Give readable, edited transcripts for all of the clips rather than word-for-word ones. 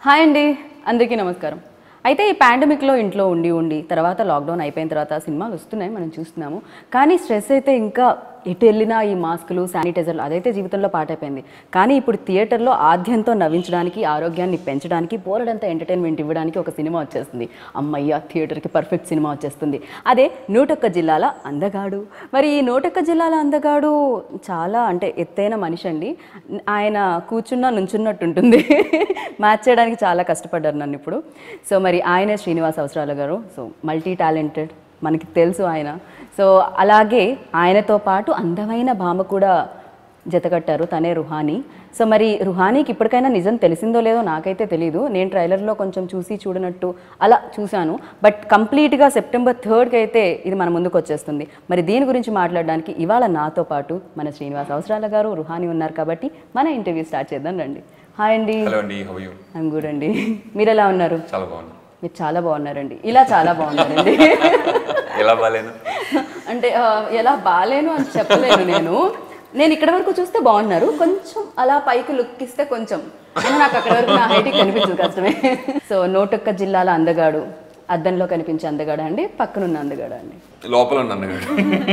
Hi అండి, అందరికీ నమస్కారం. అయితే ఈ పాండమిక్లో ఇంట్లో ఉండి తర్వాత లాక్డౌన్ అయిపోయిన తర్వాత సినిమాలు వస్తున్నాయి, మనం చూస్తున్నాము. కానీ స్ట్రెస్ అయితే ఇంకా ఎటు వెళ్ళినా ఈ మాస్కులు, శానిటైజర్లు అదైతే జీవితంలో పాటైపోయింది. కానీ ఇప్పుడు థియేటర్లో ఆద్యంతో నవ్వించడానికి, ఆరోగ్యాన్ని పెంచడానికి, పోలడంతా ఎంటర్టైన్మెంట్ ఇవ్వడానికి ఒక సినిమా వచ్చేస్తుంది. అమ్మయ్య, థియేటర్కి పర్ఫెక్ట్ సినిమా వచ్చేస్తుంది. అదే 101 జిల్లాల అందగాడు. మరి ఈ 101 జిల్లాల అందగాడు చాలా అంటే ఎత్తైన మనిషి అండి. ఆయన కూర్చున్నా నుంచున్నట్టు ఉంటుంది. మ్యాచ్ చేయడానికి చాలా కష్టపడ్డారు నన్ను ఇప్పుడు. సో మరి ఆయనే శ్రీనివాస్ అవసరాల గారు. సో మల్టీ టాలెంటెడ్, మనకి తెలుసు ఆయన. సో అలాగే ఆయనతో పాటు అందమైన భామ కూడా జతకట్టారు, తనే రుహానీ. సో మరి రుహానీకి ఇప్పటికైనా నిజం తెలిసిందో లేదో నాకైతే తెలీదు. నేను ట్రైలర్లో కొంచెం చూడనట్టు అలా చూశాను. బట్ కంప్లీట్గా September 3కి అయితే ఇది మన ముందుకు వచ్చేస్తుంది. మరి దీని గురించి మాట్లాడడానికి ఇవాళ నాతో పాటు మన శ్రీనివాస్ అవసరాల గారు, రుహానీ ఉన్నారు. కాబట్టి మన ఇంటర్వ్యూ స్టార్ట్ చేద్దాం రండి. హాయ్ అండి. హలో అండి, how are you? I'm good అండి. మీరు ఎలా ఉన్నారు? చాలా బాగున్నా. మీరు చాలా బాగున్నారండి. ఇలా చాలా బాగున్నారండి. ఎలా బాలేను అంటే ఎలా బాలేను అని చెప్పలేను. నేను ఇక్కడ వరకు చూస్తే బాగున్నారు, కొంచెం అలా పైకి లుక్ ఇస్తే కొంచెం నాకు అక్కడ వరకు నా హైట్కి కనిపించదు, కష్టమే. సో 101 జిల్లాల అందగాడు, అద్దంలో కనిపించే అందగాడా అండి, పక్కనున్న అందగాడా అండి? లోపల ఉన్న అందగాడు.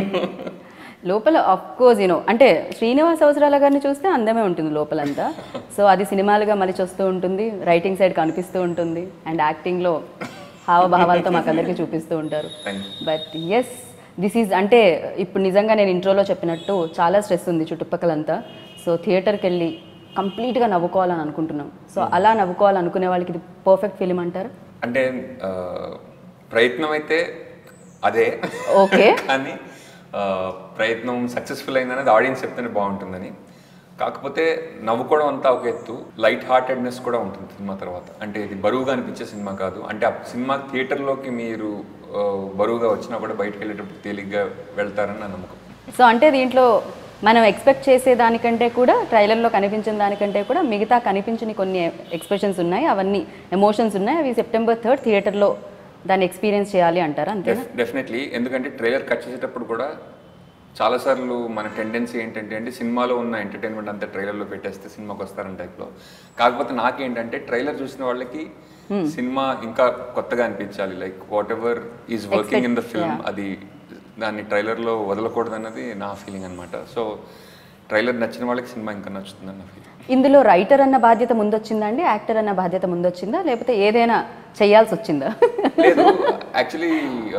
లోపల అఫ్కోర్స్ అంటే శ్రీనివాస్ అవసరాల గారిని చూస్తే అందమే ఉంటుంది లోపలంతా. సో అది సినిమాలుగా మలిచి వస్తూ ఉంటుంది, రైటింగ్ సైడ్ కనిపిస్తూ ఉంటుంది, అండ్ యాక్టింగ్లో హావభావాలతో మాకు అందరికీ చూపిస్తూ ఉంటారు. బట్ ఎస్, దిస్ ఈజ్ అంటే ఇప్పుడు నిజంగా నేను ఇంట్రోలో చెప్పినట్టు చాలా స్ట్రెస్ ఉంది చుట్టుపక్కలంతా. సో థియేటర్కి వెళ్ళి కంప్లీట్గా నవ్వుకోవాలని అనుకుంటున్నాం. సో అలా నవ్వుకోవాలనుకునే వాళ్ళకి ఇది పర్ఫెక్ట్ ఫిలిం అంటారు? అంటే ప్రయత్నం అయితే అదే, ఓకే. కానీ ప్రయత్నం సక్సెస్ఫుల్ అయిందనేది ఆడియన్స్ చెప్తేనే బాగుంటుందని. కాకపోతే నవ్వుకోవడం అంతా ఒక ఎత్తు, లైట్ హార్టెడ్నెస్ కూడా ఉంటుంది సినిమా తర్వాత. అంటే ఇది బరువుగా అనిపించే సినిమా కాదు. అంటే ఆ సినిమా థియేటర్లోకి మీరు బరువుగా వచ్చినా కూడా బయటకు వెళ్ళేటప్పుడు తేలిగ్గా వెళ్తారని నా నమ్మకం. సో అంటే దీంట్లో మనం ఎక్స్పెక్ట్ చేసే దానికంటే కూడా, ట్రైలర్లో కనిపించిన దానికంటే కూడా మిగతా కనిపించిన కొన్ని ఎక్స్ప్రెషన్స్ ఉన్నాయి, అవన్నీ ఎమోషన్స్ ఉన్నాయి. అవి September 3 థియేటర్లో దాన్ని ఎక్స్పీరియన్స్ చేయాలి అంటారా? అంతే, డెఫినెట్లీ. ఎందుకంటే ట్రైలర్ కట్ చేసేటప్పుడు కూడా చాలాసార్లు మన టెండెన్సీ ఏంటంటే అంటే సినిమాలో ఉన్న ఎంటర్టైన్మెంట్ అంతా ట్రైలర్లో పెట్టేస్తే సినిమాకి వస్తారని టైప్లో. కాకపోతే నాకేంటంటే ట్రైలర్ చూసిన వాళ్ళకి సినిమా ఇంకా కొత్తగా అనిపించాలి. Like whatever is working in the film, అది దాన్ని ట్రైలర్లో వదలకూడదు అన్నది నా ఫీలింగ్ అనమాట. సో ట్రైలర్ నచ్చిన వాళ్ళకి సినిమా ఇంకా నచ్చుతుంది అన్న ఫీలింగ్. ఇందులో రైటర్ అన్న బాధ్యత ముందొచ్చిందా అండి, యాక్టర్ అన్న బాధ్యత ముందొచ్చిందా, లేకపోతే ఏదైనా చేయాల్సి వచ్చిందా? లేదు, యాక్చువల్లీ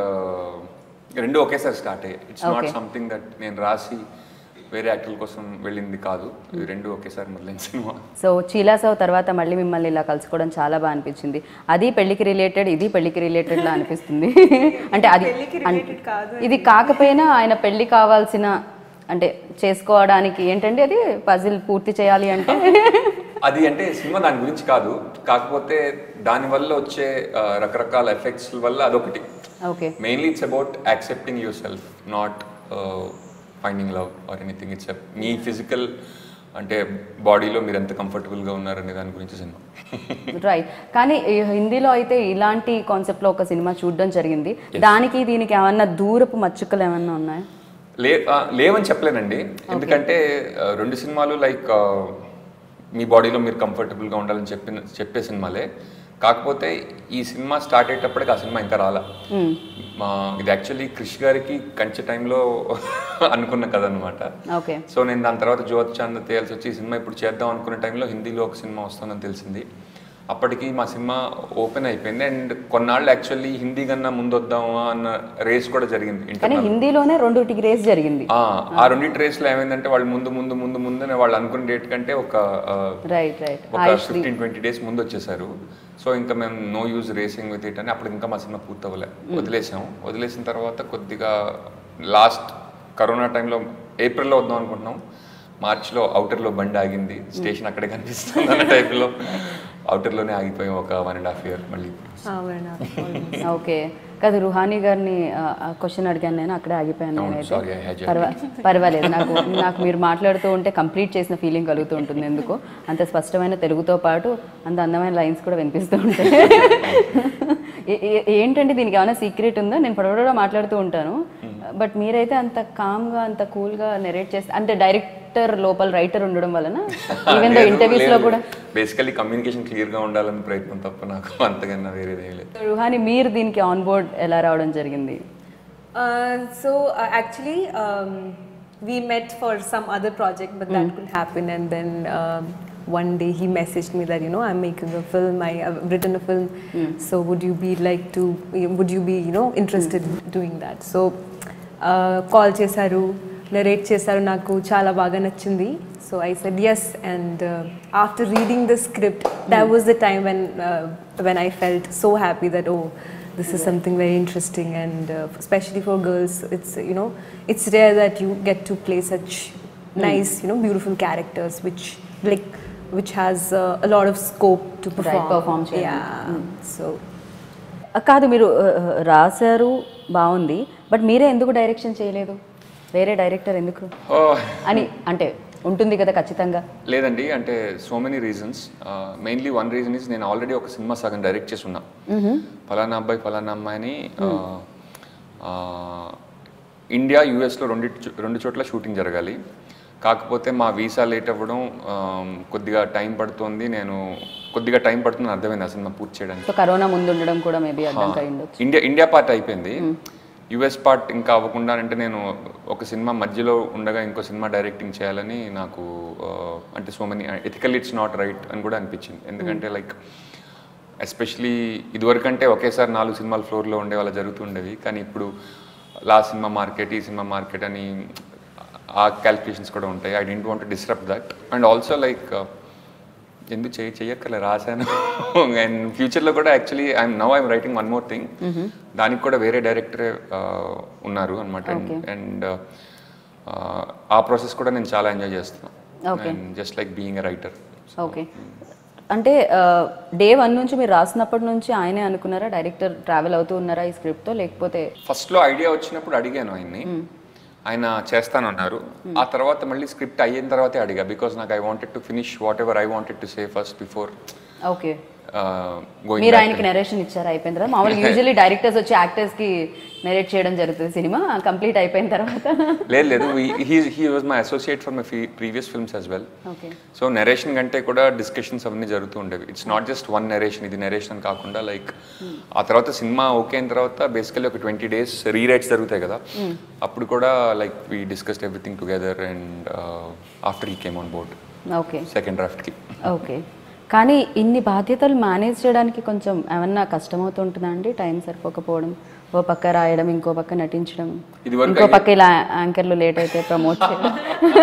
రెండు ఒకేసారి స్టార్ట్ అయ్యాయి. ఇట్స్ నాట్ సంథింగ్ దట్ నేను రాసి వేరే యాక్టర్ల కోసం వెళ్ళింది కాదు, రెండు ఒకేసారి మొదలైన సినిమా. సో చీలాసావ్ తర్వాత మళ్ళీ మిమ్మల్ని ఇలా కలుసుకోవడం చాలా బాగా అనిపించింది. అది పెళ్లికి రిలేటెడ్, ఇది పెళ్లికి రిలేటెడ్ లా అనిపిస్తుంది. అంటే అది ఇది కాకపోయినా ఆయన పెళ్లి కావాల్సిన, అంటే చేసుకోవడానికి ఏంటంటే అది పజిల్ పూర్తి చేయాలి అంటే అది అంటే సినిమా దాని గురించి కాదు. కాకపోతే దానివల్ల వచ్చే రకరకాల ఎఫెక్ట్స్ వల్ల అదొకటి. Okay, mainly it's about accepting yourself, not finding love or anything. It's మీ ఫిజికల్ అంటే బాడీలో మీరు ఎంత కంఫర్టబుల్గా ఉన్నారనే దాని గురించి సినిమా. రైట్. కానీ హిందీలో అయితే ఇలాంటి కాన్సెప్ట్లో ఒక సినిమా చూడడం జరిగింది. దానికి దీనికి ఏమన్నా దూరపు మచ్చుకలు ఏమన్నా ఉన్నాయా? లేవని చెప్పలేనండి. ఎందుకంటే రెండు సినిమాలు లైక్ మీ బాడీలో మీరు కంఫర్టబుల్గా ఉండాలని చెప్పే సినిమాలే. కాకపోతే ఈ సినిమా స్టార్ట్ అయ్యేటప్పటికి ఆ సినిమా ఇంకా రాలా. ఇది యాక్చువల్లీ క్రిష్ గారికి కంచె టైంలో అనుకున్న కథ అనమాట. సో నేను దాని తర్వాత జ్యోతి చాంద్ తేల్సి వచ్చి ఈ సినిమా ఇప్పుడు చేద్దాం అనుకున్న టైంలో హిందీలో ఒక సినిమా వస్తుందని తెలిసింది. అప్పటికి మా సినిమా ఓపెన్ అయిపోయింది. అండ్ కొన్నాళ్ళు యాక్చువల్లీ హిందీ కన్నా ముందు వద్దామా అన్న రేస్ కూడా జరిగింది. హిందీలోనే రెండుటికి రేస్ జరిగింది. ఆ రెండింటి రేస్లో ఏమైందంటే వాళ్ళు ముందు వాళ్ళు అనుకున్న డేట్ కంటే ఒక 15-20 డేస్ ముందు వచ్చేసారు. సో ఇంకా మేము no use racing with it అని అప్పుడు ఇంకా మా సినిమా పూర్తి అవ్వలే, వదిలేసిన తర్వాత కొద్దిగా లాస్ట్ కరోనా టైంలో ఏప్రిల్లో వద్దాం అనుకుంటున్నాం. మార్చిలో అవుటర్లో బండి ఆగింది, స్టేషన్ అక్కడే కనిపిస్తుంది అన్న టైప్లో అవుటర్లోనే ఆగిపోయాం ఒక 1.5 year మళ్ళీ. ఓకే, కాదు రుహానీ గారిని క్వశ్చన్ అడిగాను, నేను అక్కడే ఆగిపోయాను. నేనైతే పర్వాలేదు, నాకు మీరు మాట్లాడుతూ ఉంటే కంప్లీట్ చేసిన ఫీలింగ్ కలుగుతూ ఉంటుంది. ఎందుకు అంత స్పష్టమైన తెలుగుతో పాటు అంత అందమైన లైన్స్ కూడా వినిపిస్తూ ఉంటాయి. ఏంటంటే దీనికి ఏమైనా సీక్రెట్ ఉందా? నేను పొడవడా మాట్లాడుతూ ఉంటాను, బట్ మీరైతే అంత కామ్గా అంత కూల్గా నెరేట్ చేస్తే, అంటే డైరెక్ట్ డైరెక్టర్ లోపల రైటర్ ఉండడం వలన ఈవెన్ దో ఇంటర్వ్యూస్ లో కూడా బేసికలీ కమ్యూనికేషన్ క్లియర్ గా ఉండాలని ప్రయత్నం తప్ప నాకు అంతకన్నా వేరేది ఏం లేదు. రుహాని మీరు దీనికి ఆన్ బోర్డ్ ఎలా రావడం జరిగింది? So actually we met for some other project, but that couldn't happen, and then one day he messaged me that I'm making a film, I've written a film, so would you be interested in doing that? So call చేశారు, narrate చేశారు, నాకు చాలా బాగా నచ్చింది. So I said yes, and after reading the script, that was the time when I felt so happy that this is something very interesting, and especially for girls, it's rare that you get to play such nice, beautiful characters, which has a lot of scope to perform. So కాదు, మీరు రాశారు బాగుంది, but మీరే ఎందుకు direction చేయలేదు? వేరే director ఎందుకు అని అంటే ఉంటుంది కదా ఖచ్చితంగా. లేదండి, అంటే so many reasons. Mainly one reason is నేను ఆల్రెడీ ఒక సినిమా సగం డైరెక్ట్ చేసి ఉన్నా, ఫలానా అబ్బాయి ఫలానా అమ్మాయిని. ఇండియా యూఎస్లో రెండు చోట్ల షూటింగ్ జరగాలి. కాకపోతే మా వీసా లేట్ అవ్వడం, కొద్దిగా టైం పడుతుంది. కొద్దిగా టైం పడుతుంది అర్థమైంది ఆ సినిమా పూర్తి చేయడానికి. సో కరోనా ముందు ఉండడం కూడా మేబీ అర్థం అయ్యిండొచ్చు. ఇండియా పార్ట్ అయిపోయింది, యుఎస్ పార్ట్ ఇంకా అవ్వకుండా అంటే నేను ఒక సినిమా మధ్యలో ఉండగా ఇంకో సినిమా డైరెక్టింగ్ చేయాలని నాకు అంటే so many ethical it's not right అని కూడా అనిపించింది. ఎందుకంటే లైక్ ఎస్పెషలీ ఇదివరకంటే ఒకేసారి 4 సినిమాలు ఫ్లోర్లో ఉండే వాళ్ళ జరుగుతుండేవి. కానీ ఇప్పుడు లాస్ట్ సినిమా మార్కెట్, ఈ సినిమా మార్కెట్ అని ఆ క్యాలిక్యులేషన్స్ కూడా ఉంటాయి. I don't want to disturb that. And also like ఎందుకు చెయ్యక్కర్లే రాశాను. అండ్ ఫ్యూచర్లో కూడా actually I'm writing one more thing. దానికి కూడా వేరే డైరెక్టరే ఉన్నారు అనమాట. అండ్ ఆ ప్రాసెస్ కూడా నేను చాలా ఎంజాయ్ చేస్తున్నాను, just like being a writer. Okay, అంటే డే 1 నుంచి మీరు రాసినప్పటి నుంచి ఆయనే అనుకున్నారా? డైరెక్టర్ ట్రావెల్ అవుతూ ఉన్నారా ఈ స్క్రిప్ట్తో? లేకపోతే ఫస్ట్లో ఐడియా వచ్చినప్పుడు అడిగాను ఆయన్ని, ఆయన చేస్తానన్నారు. ఆ తర్వాత మళ్ళీ స్క్రిప్ట్ అయిన తర్వాతే అడిగా, బికాస్ నాకు I wanted to finish whatever I wanted to say first before. Okay, మీరు ఆయనకి నరేషన్ ఇచ్చారు అయిపోయిన తర్వాత? మామూలుగా యూజువల్లీ డైరెక్టర్స్ వచ్చి యాక్టర్స్ కి నరేట్ చేయడం జరుగుతుంది సినిమా కంప్లీట్ అయిపోయిన తర్వాత. లేదు, he was my associate for my previous films as well. So narration కంటే కూడా డిస్కషన్స్ అవన్నీ జరుగుతూ ఉండేవి. It's not just one narration, ఇది నరేషన్ కాకుండా లైక్ ఆ తర్వాత సినిమా ఓకే అయిన తర్వాత బేసికలీ ఒక 20 days రీరైట్స్ జరుగుతాయి కదా, అప్పుడు కూడా like we discussed everything together. And after he came on board second డ్రాఫ్ట్కి. ఓకే, కానీ ఇన్ని బాధ్యతలు మేనేజ్ చేయడానికి కొంచెం ఏమన్నా కష్టమవుతుంటుందా అండి? టైం సరిపోకపోవడం, ఓ పక్క రాయడం, ఇంకో పక్క నటించడం, ఇంకో పక్క ఇలా యాంకర్లు లేట్ అయితే ప్రమోట్ చేయడం.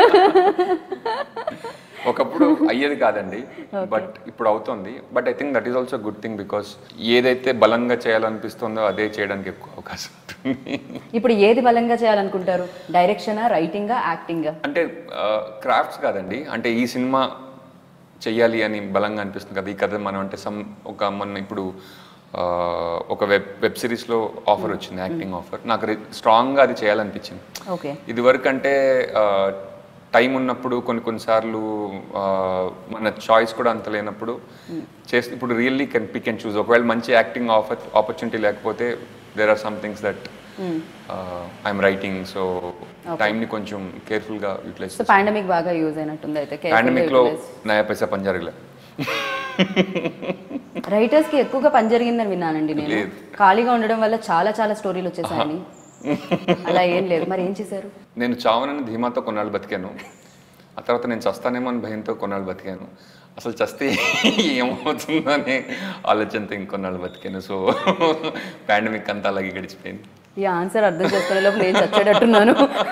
ఒకప్పుడు అయ్యేది కాదండి, బట్ ఇప్పుడు అవుతుంది. But I think that is also good thing, because ఏదైతే బలంగా చేయాలనిపిస్తుందో అదే చేయడానికి ఎక్కువ అవకాశం ఉంటుంది. ఇప్పుడు ఏది బలంగా చేయాలనుకుంటారు? డైరెక్షనా, రైటింగా, యాక్టింగా? అంటే క్రాఫ్ట్స్ కాదండి, అంటే ఈ సినిమా చెయ్యాలి అని బలంగా అనిపిస్తుంది కదా, ఈ కథ మనం అంటే మన ఇప్పుడు ఒక వెబ్ సిరీస్లో ఆఫర్ వచ్చింది, యాక్టింగ్ ఆఫర్. నాకు స్ట్రాంగ్గా అది చేయాలనిపించింది. ఓకే, ఇదివరకు అంటే టైం ఉన్నప్పుడు కొన్నిసార్లు మన చాయిస్ కూడా అంత లేనప్పుడు చేస్తే, ఇప్పుడు రియల్లీ పిక్ అండ్ చూస్. ఒకవేళ మంచి యాక్టింగ్ ఆపర్చునిటీ లేకపోతే there are some things that I'm writing. So టైంని కొంచెం కేర్ఫుల్గా యూటిలైజ్. సో పాండమిక్ బాగా యూజ్ అయినట్టుంది అయితే. పాండమిక్లో నయా పైసా పని జరగలే. రైటర్స్కి ఎక్కువగా పని జరిగిందని విన్నానండి నేను. ఖాళీగా ఉండడం వల్ల చాలా చాలా స్టోరీలు వచ్చేసాయని. అలా ఏం లేదు, మరి ఏం చేశారు? నేను చావనని ధీమాతో కొన్నాళ్ళు బతికాను. ఆ తర్వాత నేను చస్తానేమో అని భయంతో కొన్నాళ్ళు బతికాను. అసలు చస్తే ఏమవుతుందో అనే ఆలోచనతో ఇంకొన్నాళ్ళు బతికాను. సో పాండమిక్ అంతా అలాగే గడిచిపోయింది. ఈ ఆన్సర్ అర్థం చేసుకునే లోపు నేను చచ్చేటట్టున్నాను.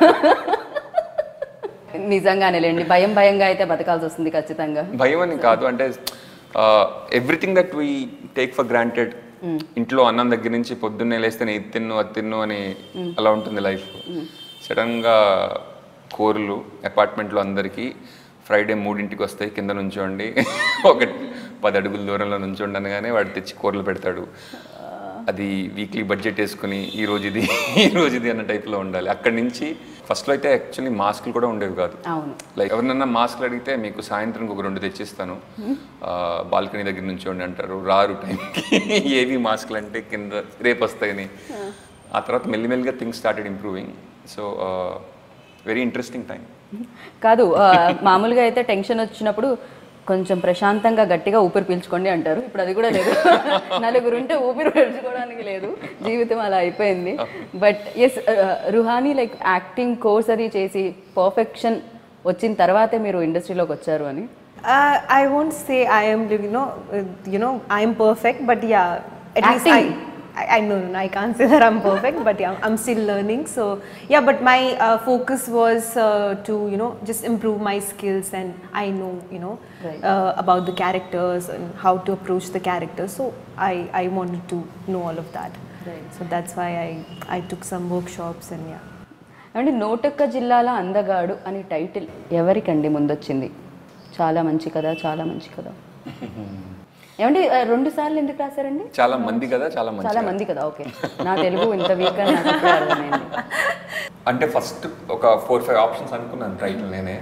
నిజంగానేలేండి, భయంగా అయితే బతకాల్సి వస్తుంది ఖచ్చితంగా. భయం అని కాదు, అంటే everything that we take for granted. ఇంట్లో అన్నం దగ్గర నుంచి పొద్దున్నే లేస్తే నేను ఇది తిన్ను అది తిన్ను అని అలా ఉంటుంది లైఫ్. సడన్గా కూరలు అపార్ట్మెంట్లో అందరికీ ఫ్రైడే 3 వస్తాయి, కింద నుంచోండి, ఒక 10 అడుగుల దూరంలో నుంచోండి అనగానే వాడు తెచ్చి కూరలు పెడతాడు. అది వీక్లీ బడ్జెట్ వేసుకుని ఈ రోజు ఇది అన్న టైప్లో ఉండాలి. అక్కడి నుంచి ఫస్ట్లో అయితే యాక్చువల్లీ మాస్కులు కూడా ఉండేవి కాదు. లైక్ ఎవరినన్నా మాస్కులు అడిగితే మీకు సాయంత్రం ఒక 2 తెచ్చిస్తాను, బాల్కనీ దగ్గర నుంచి ఉండి అంటారు. రారు టైంకి ఏవి మాస్కులు అంటే కింద రేపు వస్తాయని. ఆ తర్వాత మెల్లిమెల్లిగా things started improving. So very interesting time. కాదు మామూలుగా అయితే టెన్షన్ వచ్చినప్పుడు కొంచెం ప్రశాంతంగా గట్టిగా ఊపిరి పీల్చుకోండి అంటారు. ఇప్పుడు అది కూడా లేదు. నలుగురు ఉంటే ఊపిరి పీల్చుకోవడానికి లేదు, జీవితం అలా అయిపోయింది. But as Ruhani like acting course అది చేసి పర్ఫెక్షన్ వచ్చిన తర్వాతే మీరు ఇండస్ట్రీలోకి వచ్చారు అని. I won't say I am, I am perfect, but yeah, at least I know, I can't say that I'm perfect, but yeah, I'm still learning. So yeah, but my focus was to, just improve my skills, and I know, Right. about the characters and how to approach the characters. So I wanted to know all of that. Right. So that's why I took some workshops and yeah. అంటే నోటొక్క జిల్లాల అందగాడు అని title ఎవరికండి ముందొచ్చింది? చాలా మంచి కదా, చాలా మంచి కదా. ఏమండి 2 సార్లు ఎందుకు రాశారండి? చాలా మంది కదా, చాలా మంది కదా. ఓకే, నా తెలుగు ఇంత వీక్ అని నాకు ఇప్పుడే అర్థమైంది. అంటే ఫస్ట్ ఒక 4-5 ఆప్షన్స్ అనుకున్నాను టైటిల్ నేనే,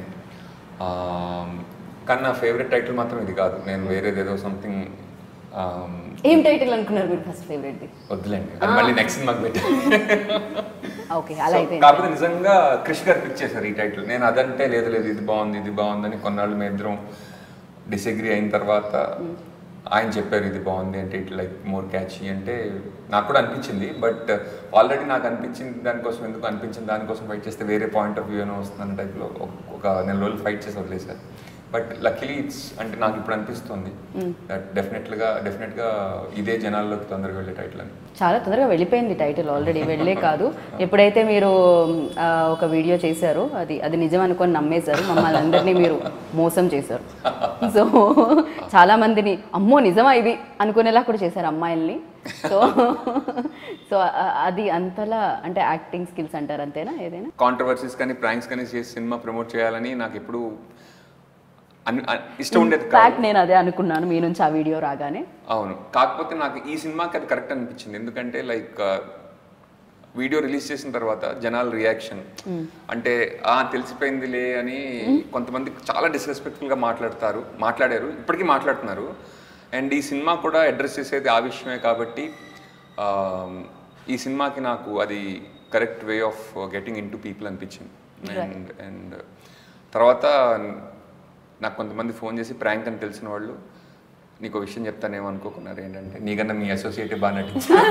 కానీ నా ఫేవరెట్ టైటిల్ మాత్రం ఇది కాదు. నేను వేరేదేదో సంథింగ్. ఏం టైటిల్ అనుకున్నారు మీరు ఫస్ట్ ఫేవరెట్ది? వద్దులేండి, అది మళ్ళీ నెక్స్ట్ సినిమాకి పెట్టి. ఓకే, అలా అయితే కాకపోతే నిజంగా క్రిష్ గారు పిక్ చేశారు ఈ టైటిల్. నేను అదంటే లేదు ఇది బాగుందని కొన్నాళ్ళు మేము ఇద్దరం డిసగ్రీ అయిన తర్వాత ఆయన చెప్పారు ఇది బాగుంది అంటే ఇట్ లైక్ మోర్ క్యాచీ అంటే నాకు కూడా అనిపించింది. బట్ ఆల్రెడీ నాకు అనిపించింది దానికోసం ఫైట్ చేస్తే వేరే పాయింట్ ఆఫ్ వ్యూ ఏమో వస్తుందన్న టైప్లో ఒక నెల రోజులు ఫైట్ చేసి వదిలేశారు. బట్ లక్కీలీ ఇట్స్ అంటే నాకు ఇప్పుడు అనిపిస్తుంది దట్ డెఫినెట్గా ఇదే జనాల్లోకి తొందరగా వెళ్ళే టైటిల్ అని. చాలా తొందరగా వెళ్ళిపోయింది టైటిల్, ఆల్రెడీ వెళ్ళే కాదు. ఎప్పుడైతే మీరు ఒక వీడియో చేశారో అది నిజం అనుకొని నమ్మేశారు, మమ్మల్ని అందరినీ మీరు మోసం చేశారు. సో చాలా మందిని అమ్మో నిజమా ఇది అనుకునేలా కూడా చేశారు అమ్మాయిల్ని. సో అది అంతలా అంటే యాక్టింగ్ స్కిల్స్ అంటారు, అంతేనా? ఏదైనా కాంట్రవర్సీస్ కానీ ప్రాంక్స్ కానీ చేసి సినిమా ప్రమోట్ చేయాలని నాకు ఎప్పుడు ఇష్టం ఉండేది కాదు. నేను అదే అనుకున్నాను మీ నుంచి ఆ వీడియో రాగానే. అవును, కాకపోతే నాకు ఈ సినిమాకి అది కరెక్ట్ అనిపించింది. ఎందుకంటే లైక్ వీడియో రిలీజ్ చేసిన తర్వాత జనాల రియాక్షన్ అంటే తెలిసిపోయిందిలే అని కొంతమంది చాలా డిస్రెస్పెక్ట్ఫుల్గా మాట్లాడారు, ఇప్పటికీ మాట్లాడుతున్నారు. అండ్ ఈ సినిమా కూడా అడ్రస్ చేసేది ఆ విషయమే కాబట్టి ఈ సినిమాకి నాకు అది correct way of getting into people అనిపించింది. అండ్ తర్వాత నాకు కొంతమంది ఫోన్ చేసి ప్రాంక్ అని తెలిసిన వాళ్ళు నీకు విషయం చెప్తానేమో అనుకోకున్నారు. ఏంటంటే నీకన్నా మీ అసోసియేట్ బాగా నటించారు.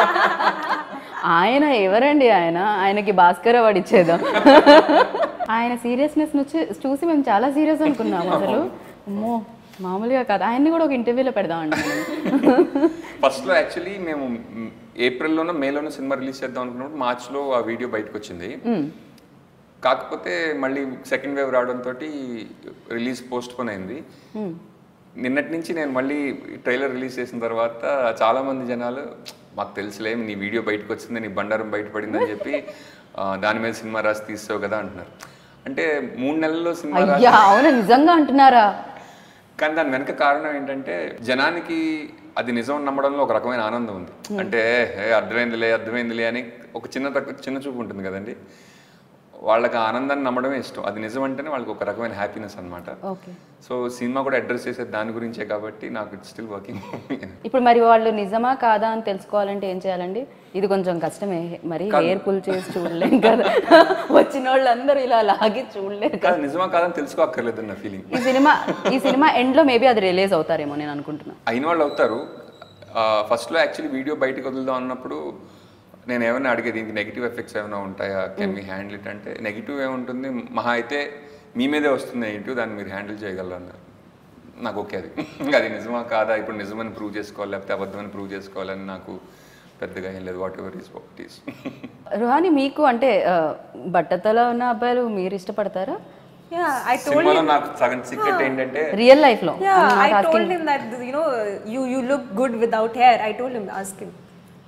ఆయన ఎవరండి? ఆయనకి భాస్కర్ అవార్డు ఇచ్చేద్దాం. ఆయన సీరియస్నెస్ చూసి మేము చాలా సీరియస్ అనుకున్నాము. అసలు అమ్మో మామూలుగా కాదు. ఆయన్ని కూడా ఒక ఇంటర్వ్యూలో పెడదామండి. ఫస్ట్లో యాక్చువల్లీ మేము ఏప్రిల్లోనో మేలోనో సినిమా రిలీజ్ చేద్దాం అనుకున్నప్పుడు మార్చ్లో ఆ వీడియో బయటకు వచ్చింది. కాకపోతే మళ్ళీ సెకండ్ వేవ్ రావడంతో రిలీజ్ పోస్ట్ పోన్ అయింది. నిన్నటి నుంచి నేను మళ్ళీ ట్రైలర్ రిలీజ్ చేసిన తర్వాత చాలామంది జనాలు మాకు తెలుసులే నీ వీడియో బయటకు వచ్చింది, నీ బండారం బయటపడిందని చెప్పి దాని మీద సినిమా రాసి తీసావు కదా అంటున్నారు. అంటే 3 నెలల్లో సినిమా అవునా నిజంగా అంటున్నారా? కానీ దాని వెనక కారణం ఏంటంటే జనానికి అది నిజం నమ్మడంలో ఒక రకమైన ఆనందం ఉంది. అంటే అర్థమైందిలే అని ఒక చిన్న చూపు ఉంటుంది కదండి, వాళ్ళకి ఆనందాన్ని నమ్మడమే ఇష్టం. అది నిజం అంటేనే వాళ్ళకి ఒక రకమైన హ్యాపీనెస్ అనమాట. సో సినిమా కూడా అడ్రస్ చేసేది దాని గురించే కాబట్టి నాకు ఇట్స్ స్టిల్ వర్కింగ్. ఇప్పుడు మరి వాళ్ళు నిజమా కాదా అని తెలుసుకోవాలంటే ఏం చేయాలండి? ఇది కొంచెం కష్టమే, మరి హెయిర్ పుల్ చేసి చూడలేం కదా, వచ్చిన వాళ్ళందరూ ఇలా లాగి చూడలేరు కదా. నిజమా కాదని తెలుసుకోక్కర్లేదు నా ఫీలింగ్. ఈ సినిమా ఎండ్లో మేబీ అది రిలీజ్ అవుతారేమో నేను అనుకుంటున్నాను. అయిన వాళ్ళు అవుతారు. ఫస్ట్లో యాక్చువల్లీ వీడియో బయటకు వదులుదాం అన్నప్పుడు నేను ఏమైనా అడిగేది దీనికి నెగిటివ్ ఎఫెక్ట్స్ ఏమైనా ఉంటాయా, కెన్ మీ హ్యాండిల్ ఇట్ అంటే నెగిటివ్ ఏముంటుంది, మహా అయితే మీ మీదే వస్తుంది నెగిటివ్, దాన్ని మీరు హ్యాండిల్ చేయగలరు అన్నారు. నాకు ఓకే, అది నిజమా కాదా ఇప్పుడు నిజమని ప్రూవ్ చేసుకోవాలి లేకపోతే అబద్ధమని ప్రూవ్ చేసుకోవాలని నాకు పెద్దగా ఏం లేదు. Whatever is what is. Ruhani మీకు అంటే బట్టతల ఉన్న అబ్బాయిలు మీరు ఇష్టపడతారా? సినిమాలో నాకు సగం సీక్రెట్ ఏంటంటే రియల్ లైఫ్ లో I told him that you look good without hair. I told him, ask him.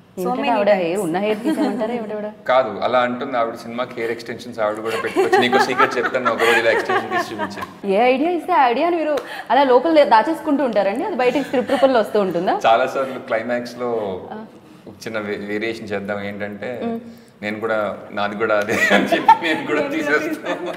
కాదు అలా అంటుంది ఆవిడ. సినిమాకి హెయిర్ ఎక్స్టెన్షన్స్ ఆవిడ కూడా పెట్టుకోవచ్చు. నీకు సీక్రెట్ చెప్తాను, ఒక రోజు ఇలా ఎక్స్టెన్షన్ తీసి చూపించాను. ఏ ఐడియా ఇస్తే ఐడియాని మీరు అలా లోపల దాచేసుకుంటూ ఉంటారండి, అది బయటకి స్క్రిప్ట్ రూపంలో వస్తూ ఉంటుందా? చాలా సార్లు క్లైమాక్స్ లో చిన్న వేరియేషన్ చేద్దాం ఏంటంటే నేను కూడా నాది కూడా అదే అని చెప్పి నేను కూడా తీసేస్తాను.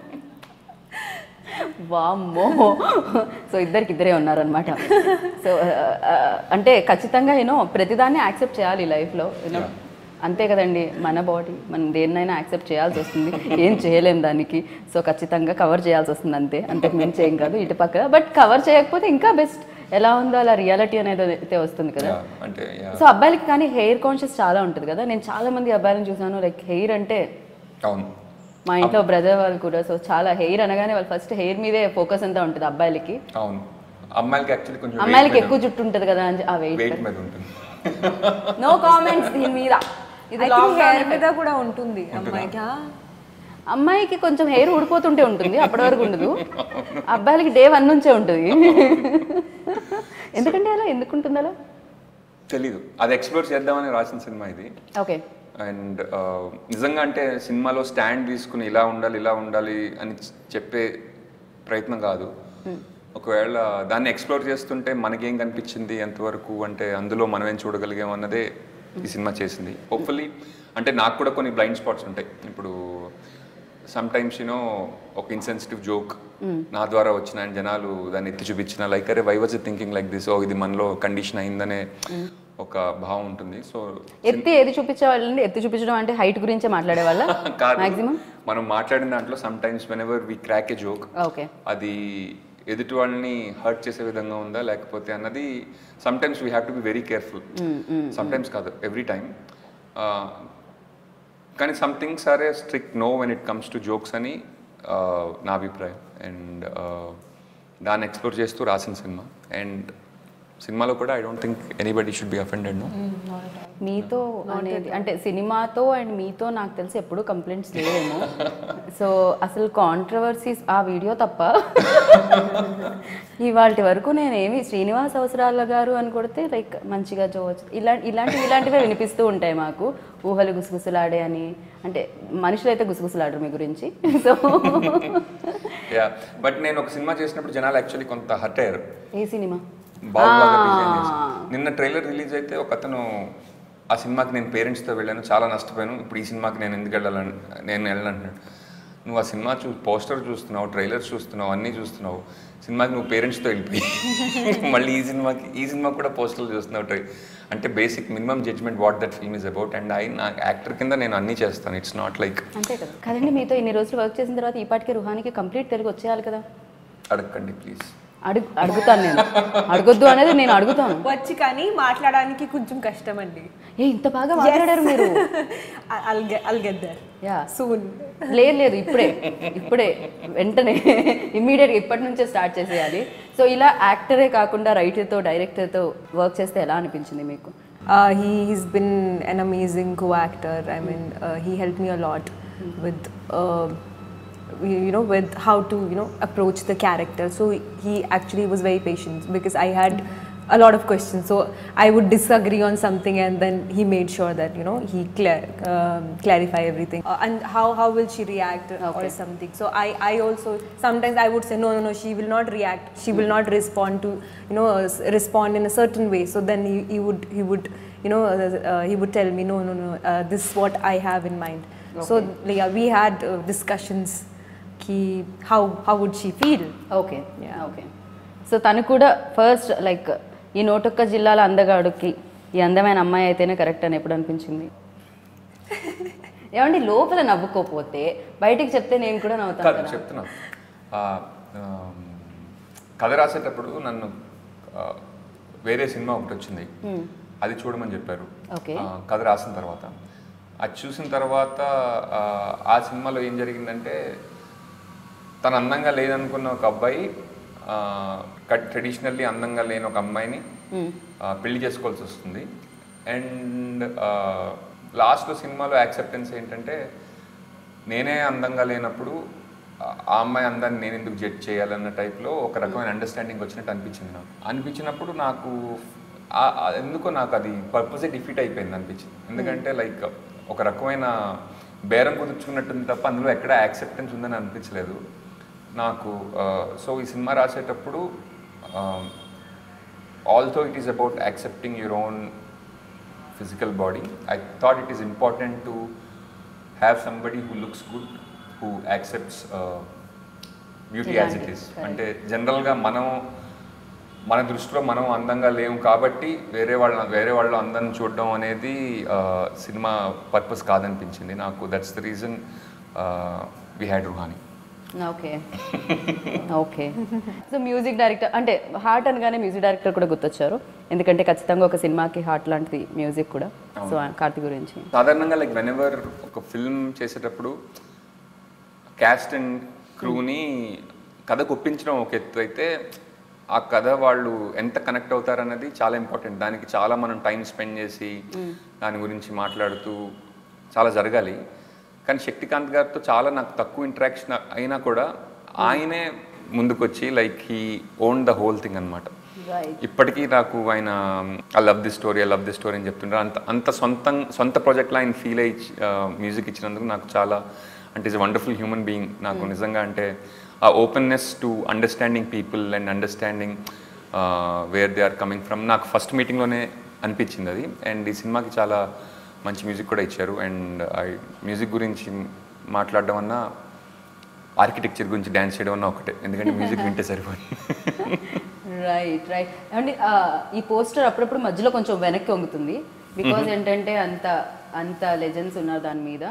వామ్మో, సో ఇద్దరే ఉన్నారనమాట. సో అంటే ఖచ్చితంగా ప్రతిదాన్ని యాక్సెప్ట్ చేయాలి లైఫ్లో. అంతే కదండి, మన బాడీ మనం దేన్నైనా యాక్సెప్ట్ చేయాల్సి వస్తుంది, ఏం చేయలేం దానికి. సో ఖచ్చితంగా కవర్ చేయాల్సి వస్తుంది, అంతకు మించి ఏం కాదు ఇటు పక్క. బట్ కవర్ చేయకపోతే ఇంకా బెస్ట్, ఎలా ఉందో అలా రియాలిటీ అనేది అయితే వస్తుంది కదా. అంటే సో అబ్బాయిలకి కానీ హెయిర్ కాన్షియస్ చాలా ఉంటుంది కదా. నేను చాలా మంది అబ్బాయిలను చూసాను, లైక్ హెయిర్ అంటే, అవును మా ఇంట్లో బ్రదర్ వాళ్ళు కూడా, సో చాలా హెయిర్ అనగానే వాళ్ళు ఫస్ట్ హెయిర్ మీదే ఫోకస్ అంతా ఉంటుంది అబ్బాయిలకి. అవును, అమ్మాయిలకి యాక్చువల్లీ కొంచెం అమ్మాయిలకి ఎక్కువ జుట్టు ఉంటుంది కదా అని ఆ వెయిట్ మీద ఉంటుంది. నో కామెంట్స్ దీని మీద. ఇది హెయిర్ మీద కూడా ఉంటుంది అమ్మాయికి. అమ్మాయికి కొంచెం హెయిర్ ఊడిపోతుంటే ఉంటుంది, అప్పటి వరకు ఉండదు. అబ్బాయిలకి డే 1 నుంచే ఉంటుంది. ఎందుకంటే అలా ఎందుకుంటుంది అలా తెలీదు, అది ఎక్స్ప్లోర్ చేద్దామని రాసిన సినిమా ఇది. ఓకే. అండ్ నిజంగా అంటే సినిమాలో స్టాండ్ తీసుకుని ఇలా ఉండాలి అని చెప్పే ప్రయత్నం కాదు. ఒకవేళ దాన్ని ఎక్స్ప్లోర్ చేస్తుంటే మనకేం కనిపించింది ఎంతవరకు, అంటే అందులో మనం ఏం చూడగలిగాం అన్నదే ఈ సినిమా చేసింది. హోప్ఫుల్లీ అంటే నాకు కూడా కొన్ని బ్లైండ్ స్పాట్స్ ఉంటాయి. ఇప్పుడు సమ్టైమ్స్ ఒక ఇన్సెన్సిటివ్ జోక్ నా ద్వారా వచ్చిన జనాలు దాన్ని ఎత్తి చూపించిన, లైక్ అరే why was thinking like this, ఇది మనలో కండిషన్ అయిందనే ఒక భావం ఉంటుంది. సో ఏది చూపించేవాళ్ళండి? ఎత్తి చూపించడం అంటే హైట్ గురించే మాట్లాడే వాళ్ళ మాక్సిమం మనం మాట్లాడిన దాంట్లో sometimes whenever we crack a joke, అది ఎదుటి వాళ్ళని హర్ట్ చేసే విధంగా ఉందా లేకపోతే అన్నది sometimes we have to be very careful. Sometimes కాదు, ఎవ్రీ టైమ్. కానీ some things are a strict no when it comes to jokes అని నా అభిప్రాయం. అండ్ దాన్ని ఎక్స్ప్లోర్ చేస్తూ రాసిన సినిమా. అండ్ సినిమాలో కూడా I don't think anybody should be offended. No, మీతో అనేది అంటే సినిమాతో అండ్ మీతో నాకు తెలిసి ఎప్పుడూ కంప్లైంట్స్ లేవేమో. సో అసలు కాంట్రవర్సీస్ ఆ వీడియో తప్ప ఇవాళ వరకు నేనేమి శ్రీనివాస్ అవసరాల గారు అని కొడితే లైక్ మంచిగా జోవచ్చు ఇలాంటివే వినిపిస్తూ ఉంటాయి మాకు. ఊహలు గుసగుసలాడే అని, అంటే మనుషులు అయితే గుసగుసలాడరు మీ గురించి. సో బట్ నేను ఒక సినిమా చేసినప్పుడు జనాలు యాక్చువల్లీ కొంత హర్ట్ అయ్యారు. ఏ సినిమా? నిన్న ట్రైలర్ రిలీజ్ అయితే ఒక అతను ఆ సినిమాకి నేను పేరెంట్స్తో వెళ్ళాను, చాలా నష్టపోయాను, ఇప్పుడు ఈ సినిమాకి నేను ఎందుకు వెళ్ళాలంటున్నాడు. నువ్వు ఆ సినిమా పోస్టర్ చూస్తున్నావు, ట్రైలర్ చూస్తున్నావు, అన్నీ చూస్తున్నావు, సినిమాకి నువ్వు పేరెంట్స్తో వెళ్ళిపోయి మళ్ళీ ఈ సినిమాకి కూడా పోస్టర్లు చూస్తున్నావు. అంటే basic minimum judgement what that film is about. And నా యాక్టర్ కింద నేను అన్నీ చేస్తాను, ఇట్స్ నాట్ లైక్. అంతే కదా కదండి. మీతో ఇన్ని రోజులు వర్క్ చేసిన తర్వాత ఈ పాటికి రుహానికి కంప్లీట్ తెలుగు వచ్చేయాలి కదా. అడగండి ప్లీజ్. అడుగుతాను నేను, అడగొద్దు అనేది నేను అడుగుతాను. వచ్చి కానీ మాట్లాడడానికి కొంచెం కష్టం అండి. ఇంత బాగా మాట్లాడారు మీరు. లేదు ఇప్పుడే వెంటనే ఇమ్మీడియట్గా ఇప్పటి నుంచే స్టార్ట్ చేసేయాలి. సో ఇలా యాక్టరే కాకుండా రైటర్తో డైరెక్టర్తో వర్క్ చేస్తే ఎలా అనిపించింది మీకు? He's been an amazing co-actor. I mean, he helped me a lot with with how to approach the character. So he actually was very patient because I had a lot of questions, so I would disagree on something and then he made sure that he clarify everything, and how will she react or something. So I also sometimes I would say no, she will not react, she will not respond to respond in a certain way. So then he would he would tell me no, this is what I have in mind. So yeah, we had discussions how would she feel. Okay. So తను కూడా first like ఈ నోటొక్క జిల్లాల అందగాడుకి ఈ అందమైన అమ్మాయి అయితేనే correct అని ఎప్పుడు అనిపించింది? ఏమండి లోపల నవ్వుకోపోతే బయటికి చెప్తే నేను కూడా నవ్వుతాను. చెప్తున్నా, కథ రాసేటప్పుడు నన్ను వేరే సినిమా ఒకటి వచ్చింది, అది చూడమని చెప్పారు. కథ రాసిన తర్వాత అది చూసిన తర్వాత ఆ సినిమాలో ఏం జరిగిందంటే, తను అందంగా లేదనుకున్న ఒక అబ్బాయి ట్రెడిషనల్లీ అందంగా లేని ఒక అమ్మాయిని పెళ్లి చేసుకోవాల్సి వస్తుంది. అండ్ లాస్ట్లో సినిమాలో యాక్సెప్టెన్స్ ఏంటంటే, నేనే అందంగా లేనప్పుడు ఆ అమ్మాయి అందాన్ని నేను ఎందుకు జడ్జ్ చేయాలన్న టైప్లో ఒక రకమైన అండర్స్టాండింగ్ వచ్చినట్టు అనిపించినప్పుడు నాకు ఎందుకో నాకు అది పర్పసే డిఫీట్ అయిపోయింది అనిపించింది. ఎందుకంటే లైక్ ఒక రకమైన బేరం కుదుర్చుకున్నట్టుంది తప్ప అందులో ఎక్కడ యాక్సెప్టెన్స్ ఉందని అనిపించలేదు నాకు. సో ఈ సినిమా రాసేటప్పుడు also it is about accepting your own physical body. I thought it is important to have somebody who looks good, who accepts beauty as it is. అంటే జనరల్గా మనం మన దృష్టిలో మనం అందంగా లేము కాబట్టి వేరే వాళ్ళు అందాన్ని చూడడం అనేది సినిమా పర్పస్ కాదనిపించింది నాకు. That's the reason we had Ruhani. Okay okay. So music director అంటే హార్ట్ అనగానే మ్యూజిక్ డైరెక్టర్ కూడా గుర్తొచ్చారు, ఎందుకంటే ఖచ్చితంగా ఒక సినిమాకి హార్ట్ లాంటిది మ్యూజిక్ కూడా. సో కార్తీ గురించి సాధారణంగా లైక్ వెనెవర్ ఒక ఫిల్మ్ చేసేటప్పుడు క్యాస్ట్ అండ్ క్రూని కథకు ఒప్పించడం ఒక ఎత్తు అయితే, ఆ కథ వాళ్ళు ఎంత కనెక్ట్ అవుతారన్నది చాలా ఇంపార్టెంట్. దానికి చాలా మనం టైం స్పెండ్ చేసి దాని గురించి మాట్లాడుతూ చాలా జరగాలి. కానీ శక్తికాంత్ గారితో చాలా నాకు తక్కువ ఇంటరాక్షన్ అయినా కూడా ఆయనే ముందుకొచ్చి like he own the whole thing అనమాట. ఇప్పటికీ నాకు ఆయన ఐ లవ్ ది స్టోరీ అని చెప్తుంటారు. అంత సొంత ప్రాజెక్ట్లో ఆయన ఫీల్ అయ్యి మ్యూజిక్ ఇచ్చినందుకు నాకు చాలా అంటే ఈజ్ వండర్ఫుల్ హ్యూమన్ బీయింగ్. నాకు నిజంగా అంటే ఆ openness to understanding people and understanding where they are coming from నాకు ఫస్ట్ మీటింగ్లోనే అనిపించింది అది. అండ్ ఈ సినిమాకి చాలా మంచి మ్యూజిక్ కూడా ఇచ్చారు. అండ్ మ్యూజిక్ గురించి మాట్లాడడం అన్నా ఆర్కిటెక్చర్ గురించి డ్యాన్స్ చేయడం అన్నా ఒకటే, ఎందుకంటే మ్యూజిక్ వింటే సరిపోయింది. రైట్. అండ్ ఈ పోస్టర్ అప్పుడప్పుడు మధ్యలో కొంచెం వెనక్కి వంగుతుంది, బికాజ్ ఏంటంటే అంత లెజెండ్స్ ఉన్నారు దాని మీద.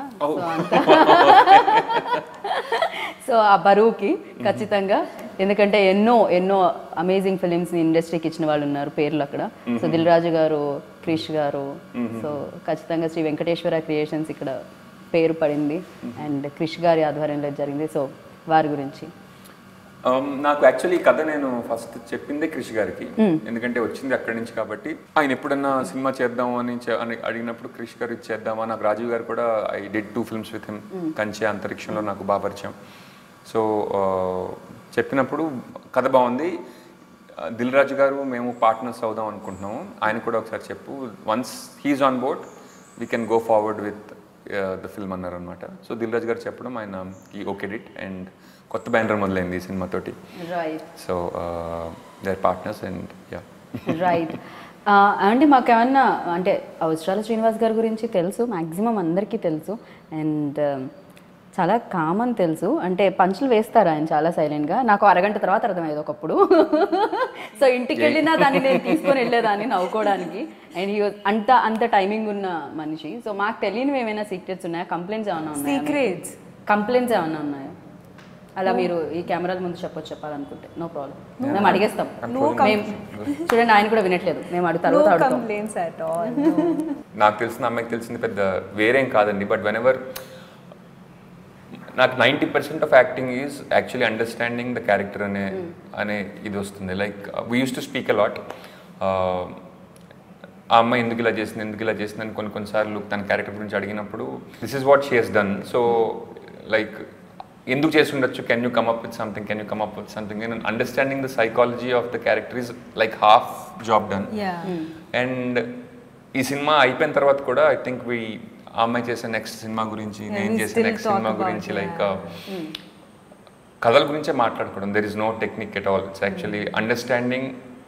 సో ఆ బరువుకి ఖచ్చితంగా, ఎందుకంటే ఎన్నో అమేజింగ్ ఫిలిమ్స్ని ఇండస్ట్రీకి ఇచ్చిన వాళ్ళు ఉన్నారు పేర్లు అక్కడ. సో దిల్ రాజు గారు, క్రిష్ గారు, సో ఖచ్చితంగా శ్రీ వెంకటేశ్వర క్రియేషన్స్ ఇక్కడ పేరు పడింది అండ్ క్రిష్ గారి ఆధ్వర్యంలో జరిగింది. సో వారి గురించి నాకు యాక్చువల్లీ ఈ కథ నేను ఫస్ట్ చెప్పిందే క్రిష్ గారికి, ఎందుకంటే వచ్చింది అక్కడి నుంచి కాబట్టి. ఆయన ఎప్పుడన్నా సినిమా చేద్దాం అని అడిగినప్పుడు క్రిష్ గారు ఇచ్చేద్దామా. నాకు రాజీవ్ గారు కూడా I did 2 films with him. Kanche, అంతరిక్షంలో నాకు బాగా పరిచయం. సో చెప్పినప్పుడు కథ బాగుంది, దిల్ రాజు గారు మేము పార్ట్నర్స్ అవుదాం అనుకుంటున్నాము, ఆయన కూడా ఒకసారి చెప్పు, once he's on board we can go forward with the film అన్నారు అనమాట. సో దిల్ రాజు గారు చెప్పడం ఆయన ఈ ఓకే డిట్ అండ్ కొత్త బ్యానర్ మొదలైంది ఈ సినిమాతోటి. So they are partners and yeah. Right. అండి మాకేమన్నా అంటే అవసరాల శ్రీనివాస్ గారి గురించి తెలుసు, మ్యాక్సిమం అందరికీ తెలుసు అండ్ చాలా కామన్ తెలుసు. అంటే పంచులు వేస్తారు ఆయన చాలా సైలెంట్గా, నాకు అరగంట తర్వాత అర్థమయ్యేది ఒకప్పుడు. సో ఇంటికి వెళ్ళినా దాన్ని నేను తీసుకొని వెళ్ళేదాన్ని నవ్వుకోవడానికి. అండ్ అంత టైమింగ్ ఉన్న మనిషి. సో మాకు తెలియనివి ఏమైనా సీక్రెట్స్ ఉన్నాయా, కంప్లైంట్స్ ఏమైనా ఉన్నాయా? కంప్లైంట్స్ ఏమైనా ఉన్నాయా అలా మీరు ఈ కెమెరాల ముందు చెప్పాలనుకుంటే? నో ప్రాబ్లం, మేము అడిగేస్తాం. చూడండి ఆయన కూడా వినట్లేదు, మేము అడుగుతాం. నాకు తెలిసిన అమ్మాయికి తెలిసింది పెద్ద వేరేం కాదండి, బట్ వెనెవర్ నాకు 90% of acting is actually understanding the character అనే ఇది వస్తుంది. Like we use to speak a lot. ఆ అమ్మాయి ఎందుకు ఇలా చేసింది అని కొన్నిసార్లు తన క్యారెక్టర్ గురించి అడిగినప్పుడు this is what she has done. So like ఎందుకు చేసి ఉండొచ్చు, can you come up with something and understanding the psychology of the character is like half job done. And ఈ సినిమా అయిపోయిన తర్వాత కూడా ఐ థింక్ ఆ అమ్మాయి చేసే నెక్స్ట్ సినిమా గురించి, నేను చేసే నెక్స్ట్ సినిమా గురించి లైక్ కథల గురించే మాట్లాడుకోవడం. There is no technique at all. It's actually understanding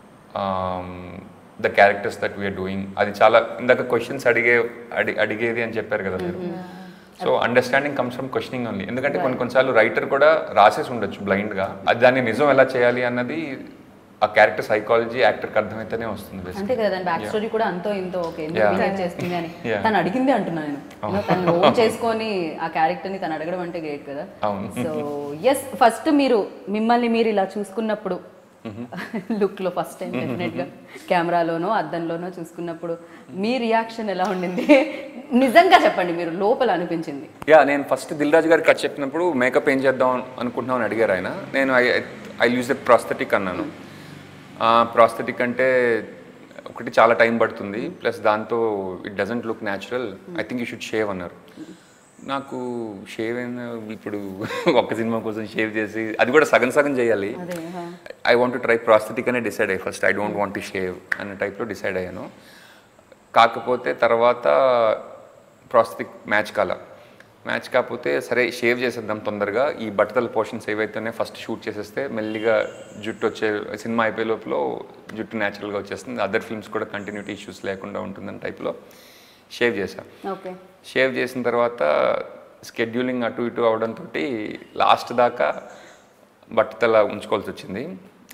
the characters that we're doing. అది చాలా ఇందాక క్వశ్చన్స్ అడిగేది అని చెప్పారు కదా మీరు. So understanding comes from questioning only. ఎందుకంటే కొన్నిసార్లు రైటర్ కూడా రాసేసి ఉండొచ్చు బ్లైండ్గా, అది దాన్ని నిజం ఎలా చేయాలి అన్నది ఆ క్యారెక్టర్ సైకాలజీ యాక్టర్కి అర్థమైతేనే వస్తుంది. అంతే కదా, బ్యాక్ స్టోరీ కూడా అంతో ఇంతో ఓకే చేస్తుంది అని తను అడిగింది అంటున్నా నేను. తను ఓన్ చేసుకొని ఆ క్యారెక్టర్ని తను అడగడం అంటే గ్రేట్ కదా. సో ఎస్, ఫస్ట్ మిమ్మల్ని మీరు ఇలా చూసుకున్నప్పుడు లుక్లో ఫస్ట్ టైం డెఫినెట్గా కెమెరాలోనో అద్దంలోనో చూసుకున్నప్పుడు మీ రియాక్షన్ ఎలా ఉండింది? నిజంగా చెప్పండి, మీరు లోపల అనిపించింది. నేను ఫస్ట్ దిల్ రాజు గారికి కట్ చెప్పినప్పుడు మేకప్ ఏం చేద్దాం అనుకుంటున్నాం అని అడిగారు ఆయన. నేను ఐ యూజ్ ఎ ప్రాస్థెటిక్ అన్నాను. ప్రాస్థెటిక్ అంటే ఒకటి చాలా టైం పడుతుంది, ప్లస్ దాంతో it doesn't look natural, I think you should shave అన్నారు. నాకు షేవ్ అయినా ఇప్పుడు ఒక్క సినిమా కోసం షేవ్ చేసి అది కూడా సగం చేయాలి. I want to try prosthetic అనే డిసైడ్ అయ్యి first. I don't want to shave అనే టైప్లో డిసైడ్ అయ్యాను. కాకపోతే తర్వాత ప్రాస్థెటిక్ మ్యాచ్ కాకపోతే సరే షేవ్ చేసేద్దాం తొందరగా, ఈ బట్టతల పోర్షన్స్ ఏవైతేనే ఫస్ట్ షూట్ చేసేస్తే మెల్లిగా జుట్టు వచ్చే సినిమా అయిపోయే లోపల జుట్టు న్యాచురల్గా వచ్చేస్తుంది, అదర్ ఫిల్మ్స్ కూడా కంటిన్యూటీ ఇష్యూస్ లేకుండా ఉంటుందని టైప్లో షేవ్ చేశాను. షేవ్ చేసిన తర్వాత స్కెడ్యూలింగ్ అటు ఇటు అవడంతో లాస్ట్ దాకా బట్టతల ఉంచుకోవాల్సి వచ్చింది.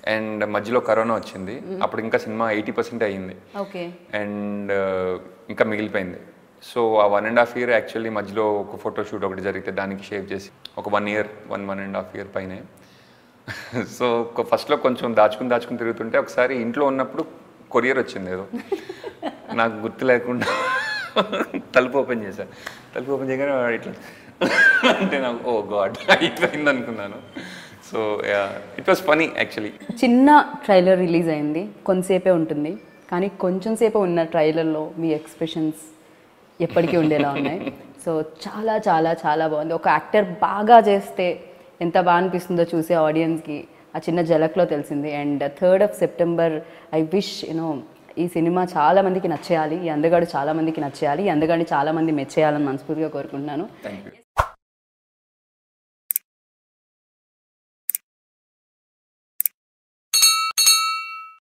అండ్ మధ్యలో కరోనా వచ్చింది. అప్పుడు ఇంకా సినిమా 80% అయ్యింది ఓకే. అండ్ ఇంకా మిగిలిపోయింది. సో ఆ 1.5 year యాక్చువల్లీ మధ్యలో ఒక ఫోటోషూట్ ఒకటి జరిగితే దానికి షేవ్ చేసి ఒక 1 year 1.5 year పైనే. సో ఫస్ట్లో కొంచెం దాచుకుని తిరుగుతుంటే ఒకసారి ఇంట్లో ఉన్నప్పుడు కొరియర్ వచ్చింది ఏదో నాకు గుర్తు లేకుండా. తలుపు ఓపెన్ చేశాను. తలుపు ఓపెన్ చేయగానే ఇట్లా అంటే నాకు ఓ గాడ్ అయిపోయింది అనుకున్నాను. So it was funny actually. చిన్న ట్రైలర్ రిలీజ్ అయింది, కొంతసేపే ఉంటుంది, కానీ కొంచెం సేపు ఉన్న ట్రైలర్లో మీ ఎక్స్ప్రెషన్స్ ఎప్పటికీ ఉండేలా ఉన్నాయి. సో చాలా చాలా చాలా బాగుంది. ఒక యాక్టర్ బాగా చేస్తే ఎంత బాగా అనిపిస్తుందో చూసే ఆడియన్స్కి ఆ చిన్న జలక్లో తెలిసింది. And 3rd of September I wish ఈ సినిమా చాలా మందికి నచ్చేయాలి, ఈ అందగాడు చాలా మందికి నచ్చేయాలి, ఈ అందగాడిని చాలా మంది మెచ్చేయాలని మనస్ఫూర్తిగా కోరుకుంటున్నాను. Thank you.